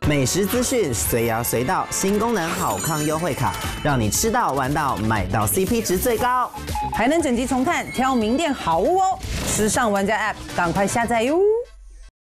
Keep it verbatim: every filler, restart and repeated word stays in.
美食资讯随摇随到，新功能好康优惠卡，让你吃到玩到买到 C P 值最高， 还能整集重看，挑名店好物哦！时尚玩家 App 赶快下载哟！